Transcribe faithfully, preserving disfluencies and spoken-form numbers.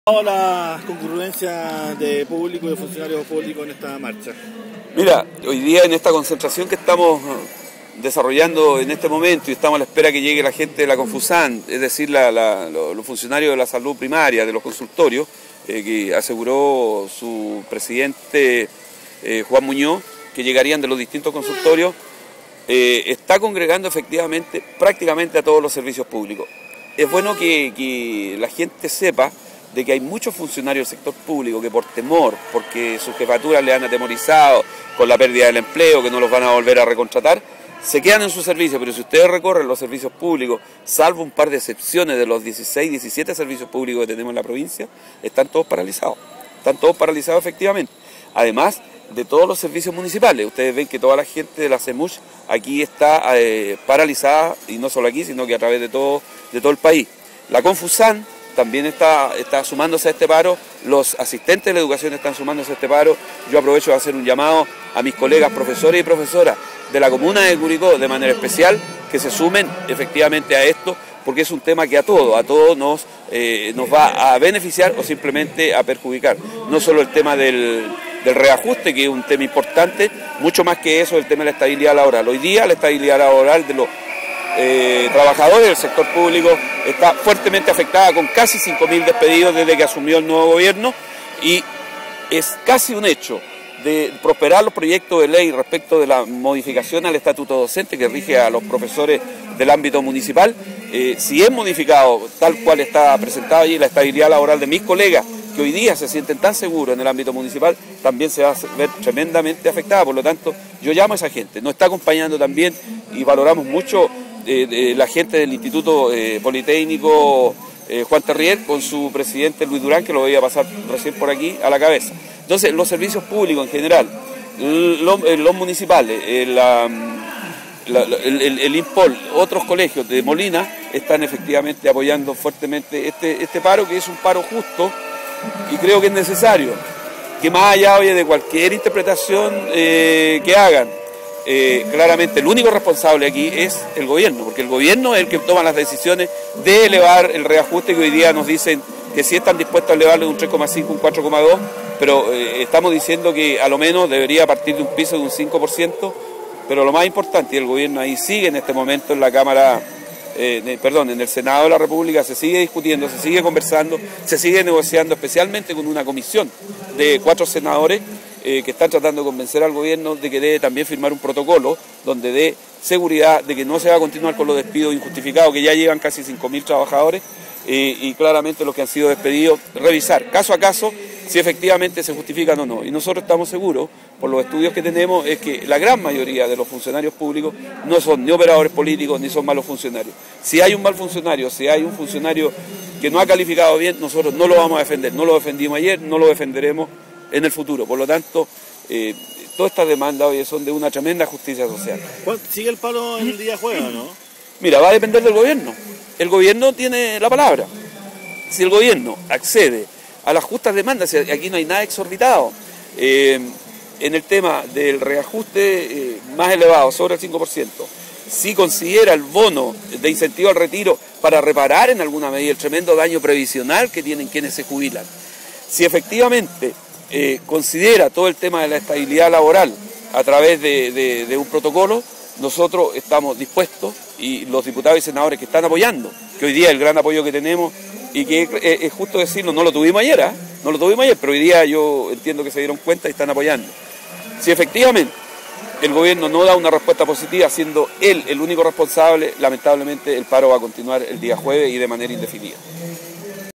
La concurrencia de público y de funcionarios públicos en esta marcha. Mira, hoy día en esta concentración que estamos desarrollando en este momento y estamos a la espera que llegue la gente de la Confusan, es decir, la, la, los funcionarios de la salud primaria, de los consultorios, eh, que aseguró su presidente eh, Juan Muñoz, que llegarían de los distintos consultorios, eh, está congregando efectivamente prácticamente a todos los servicios públicos. Es bueno que, que la gente sepa de que hay muchos funcionarios del sector público que por temor, porque sus jefaturas le han atemorizado con la pérdida del empleo, que no los van a volver a recontratar, se quedan en su servicio. Pero si ustedes recorren los servicios públicos, salvo un par de excepciones de los dieciséis, diecisiete servicios públicos que tenemos en la provincia, están todos paralizados. Están todos paralizados efectivamente. Además de todos los servicios municipales. Ustedes ven que toda la gente de la CEMUSH aquí está eh, paralizada, y no solo aquí, sino que a través de todo, de todo el país. La Confusan también está, está sumándose a este paro, los asistentes de la educación están sumándose a este paro. Yo aprovecho de hacer un llamado a mis colegas profesores y profesoras de la comuna de Curicó de manera especial, que se sumen efectivamente a esto, porque es un tema que a todos, a todos nos, eh, nos va a beneficiar o simplemente a perjudicar. No solo el tema del, del reajuste, que es un tema importante, mucho más que eso el tema de la estabilidad laboral. Hoy día la estabilidad laboral de los Eh, trabajadores del sector público está fuertemente afectada, con casi cinco mil despedidos desde que asumió el nuevo gobierno, y es casi un hecho de prosperar los proyectos de ley respecto de la modificación al estatuto docente que rige a los profesores del ámbito municipal. Eh, si es modificado tal cual está presentado allí, la estabilidad laboral de mis colegas que hoy día se sienten tan seguros en el ámbito municipal también se va a ver tremendamente afectada. Por lo tanto, yo llamo a esa gente. Nos está acompañando también, y valoramos mucho Eh, de la gente del Instituto eh, Politécnico eh, Juan Terrier, con su presidente Luis Durán, que lo voy a pasar recién por aquí a la cabeza. Entonces, los servicios públicos en general, los, los municipales, eh, la, la, el, el, el INPOL, otros colegios de Molina están efectivamente apoyando fuertemente este, este paro, que es un paro justo y creo que es necesario, que más allá, oye, de cualquier interpretación eh, que hagan, Eh, claramente el único responsable aquí es el gobierno, porque el gobierno es el que toma las decisiones de elevar el reajuste, que hoy día nos dicen que sí están dispuestos a elevarlo de un tres coma cinco a un cuatro coma dos, pero eh, estamos diciendo que a lo menos debería partir de un piso de un cinco por ciento, pero lo más importante, y el gobierno ahí sigue en este momento en la Cámara, eh, de, perdón, en el Senado de la República, se sigue discutiendo, se sigue conversando, se sigue negociando, especialmente con una comisión de cuatro senadores, Eh, que están tratando de convencer al gobierno de que debe también firmar un protocolo donde dé seguridad de que no se va a continuar con los despidos injustificados, que ya llevan casi cinco mil trabajadores, eh, y claramente los que han sido despedidos, revisar caso a caso si efectivamente se justifican o no. Y nosotros estamos seguros, por los estudios que tenemos, es que la gran mayoría de los funcionarios públicos no son ni operadores políticos ni son malos funcionarios. Si hay un mal funcionario, si hay un funcionario que no ha calificado bien, nosotros no lo vamos a defender, no lo defendimos ayer, no lo defenderemos en el futuro. Por lo tanto, eh, todas estas demandas hoy son de una tremenda justicia social. ¿Sigue el palo en el día jueves, no? Mira, va a depender del gobierno. El gobierno tiene la palabra. Si el gobierno accede a las justas demandas, aquí no hay nada exorbitado, eh, en el tema del reajuste eh, más elevado, sobre el cinco por ciento, si considera el bono de incentivo al retiro para reparar en alguna medida el tremendo daño previsional que tienen quienes se jubilan, si efectivamente Eh, considera todo el tema de la estabilidad laboral a través de, de, de un protocolo, nosotros estamos dispuestos, y los diputados y senadores que están apoyando, que hoy día es el gran apoyo que tenemos, y que es, es justo decirlo, no lo tuvimos ayer, ¿eh? no lo tuvimos ayer, pero hoy día yo entiendo que se dieron cuenta y están apoyando. Si efectivamente el gobierno no da una respuesta positiva, siendo él el único responsable, lamentablemente el paro va a continuar el día jueves y de manera indefinida.